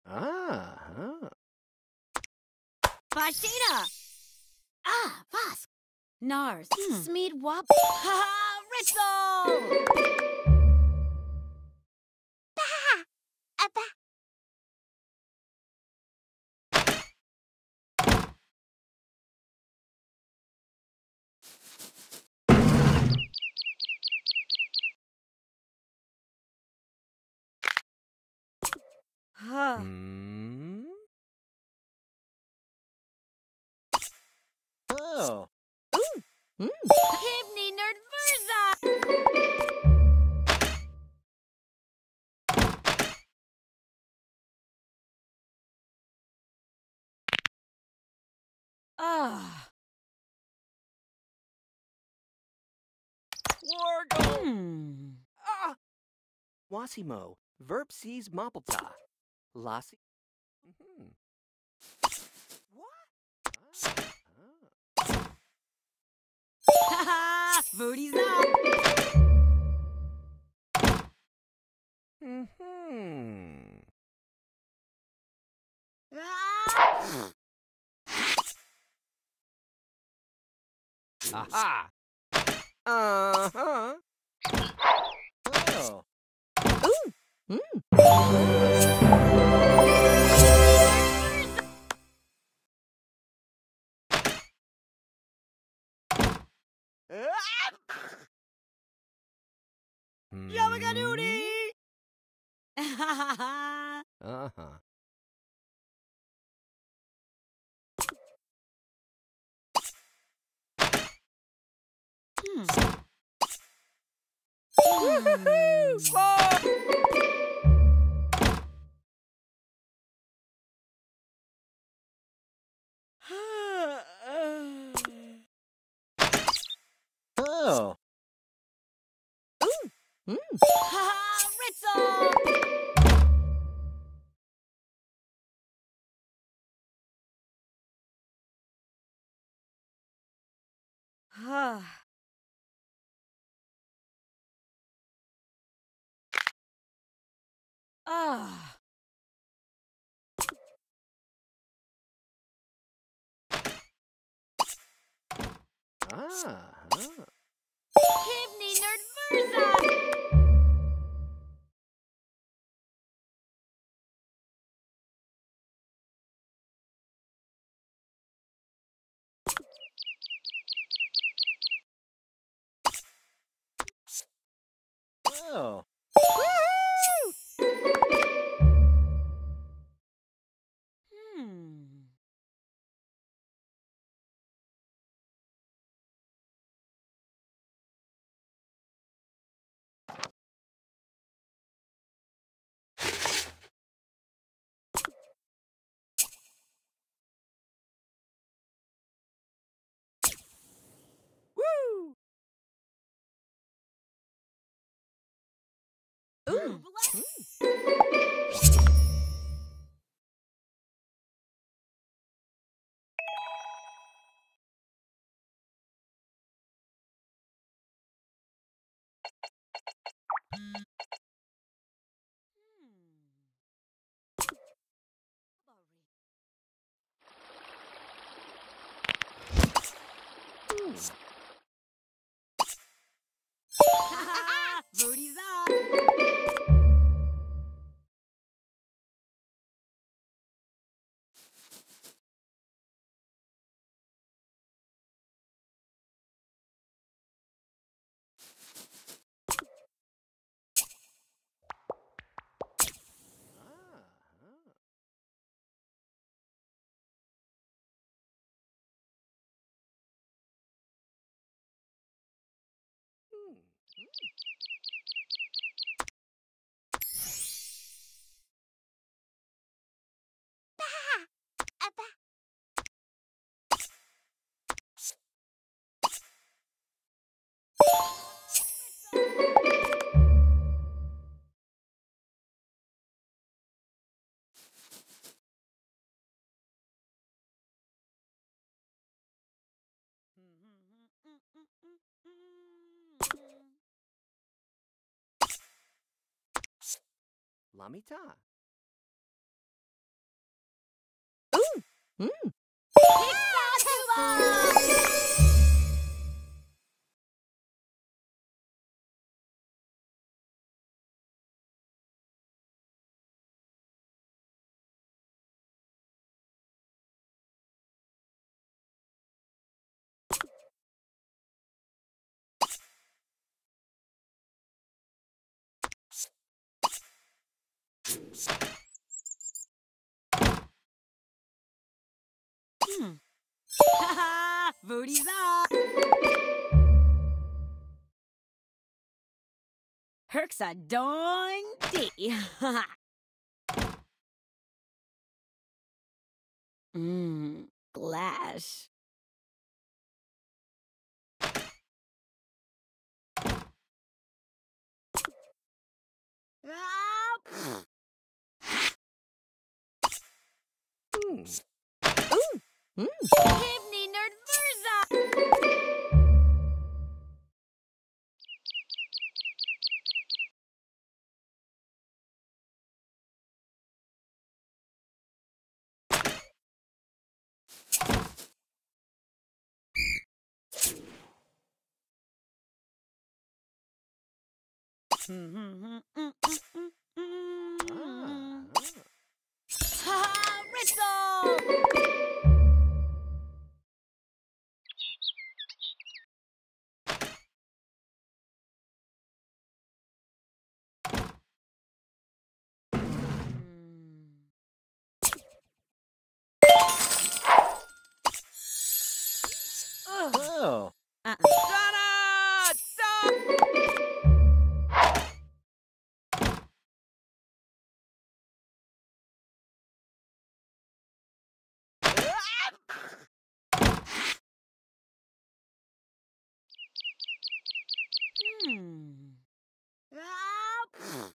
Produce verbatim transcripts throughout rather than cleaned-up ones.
Ah, huh. Fashina! Ah, Vask! Nars, Hmm. Smeed Wop. Ha ha! Ritzel! Hmm? Oh. Mm. Hivni Nerdverza! Ah. Wargo! Hmm. Ah! Wasimo, verb sees Mappleta. Lassi. Mm-hmm. What? Ah, Ha ha! Booty's up! ah. Mm-hmm. Ah! Aha! Uh-huh. Oh. Ooh. Mm. Yamagadooty! Ha ha ha! Uh-huh. Hmm. Woohoo! Oh. Mm. Ha ha! Ritzel! Ah. Ah. Ah, huh. Hivni Nerdverza! Oh. Hmm. Woo! Ooh. Booty's up! Ah, huh. Hmm. Lamita. Mm. Hmm. Haha! Booty's up! Herk's a doing dee. Mmm, glash. Ah, Hmm. Ooh. Mm. Hivni nerdverza! Ah. Ha! Ritzel! Ugh. Oh. Uh-uh. Donna! Stop! Hmm. Ah,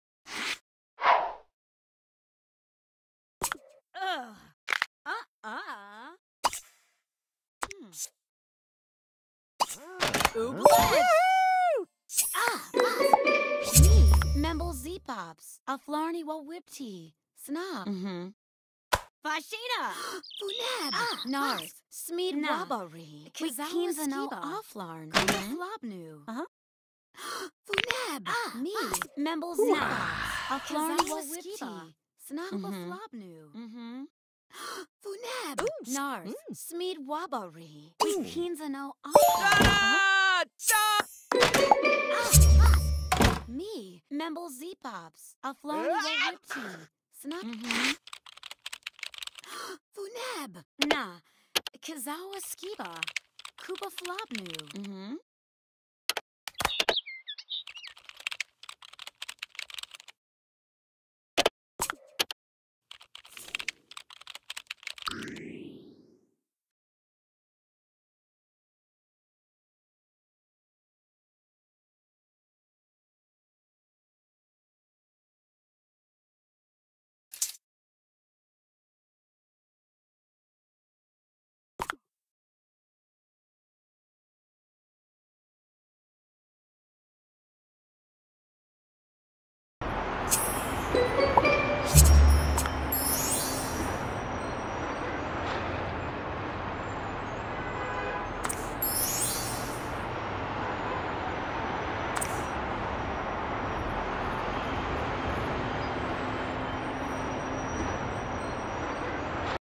Ugh. Uh-uh. Hmm. Ah. Ooblet! Ah, boss. Me, Memble Z-Pops. A Flarney wa Whipty. Snap. Mm-hmm. Fashina! Funeb! Ah, Nars. Smeed Nah. Wabari. Kazawa Kizano Skiba. Offlarn. Mhm. Flobnu. Uh-huh. Funeb! Ah, Me, boss. Memble Ooh. Z-Pops. A Flarney wa Kazawa Whipty. Skiba. Snap Mhm. Flobnu. Mm-hmm. Funeb! Ooh. Nars. Mm. Smeed Wabari. Ooh. Kizano Offlarn. Donna! Stop! Ah, Me, Memble Z-Pops. A Flarney wa Whipty. Snap. Mm-hmm. Funeb! Nah. Kazawa Skiba. Kuba Flobnu. Mm-hmm.